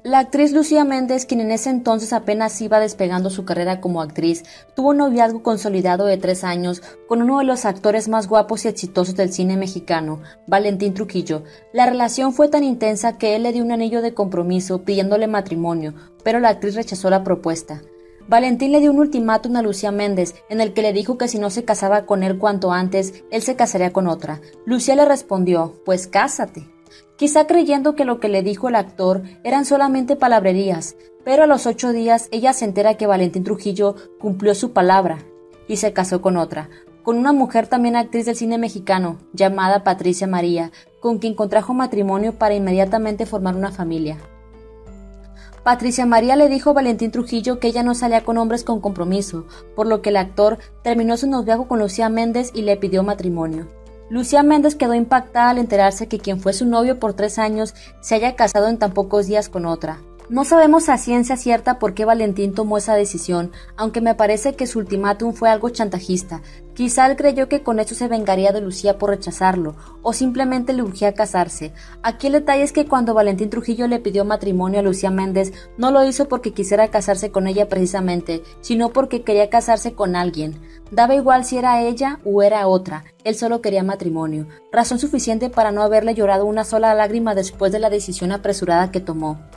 La actriz Lucía Méndez, quien en ese entonces apenas iba despegando su carrera como actriz, tuvo un noviazgo consolidado de 3 años con uno de los actores más guapos y exitosos del cine mexicano, Valentín Trujillo. La relación fue tan intensa que él le dio un anillo de compromiso pidiéndole matrimonio, pero la actriz rechazó la propuesta. Valentín le dio un ultimátum a Lucía Méndez, en el que le dijo que si no se casaba con él cuanto antes, él se casaría con otra. Lucía le respondió, pues cásate. Quizá creyendo que lo que le dijo el actor eran solamente palabrerías, pero a los 8 días ella se entera que Valentín Trujillo cumplió su palabra y se casó con otra, con una mujer también actriz del cine mexicano, llamada Patricia María, con quien contrajo matrimonio para inmediatamente formar una familia. Patricia María le dijo a Valentín Trujillo que ella no salía con hombres con compromiso, por lo que el actor terminó su noviazgo con Lucía Méndez y le pidió matrimonio. Lucía Méndez quedó impactada al enterarse que quien fue su novio por 3 años se haya casado en tan pocos días con otra. No sabemos a ciencia cierta por qué Valentín tomó esa decisión, aunque me parece que su ultimátum fue algo chantajista. Quizá él creyó que con eso se vengaría de Lucía por rechazarlo, o simplemente le urgía casarse. Aquí el detalle es que cuando Valentín Trujillo le pidió matrimonio a Lucía Méndez, no lo hizo porque quisiera casarse con ella precisamente, sino porque quería casarse con alguien. Daba igual si era ella o era otra, él solo quería matrimonio, razón suficiente para no haberle llorado una sola lágrima después de la decisión apresurada que tomó.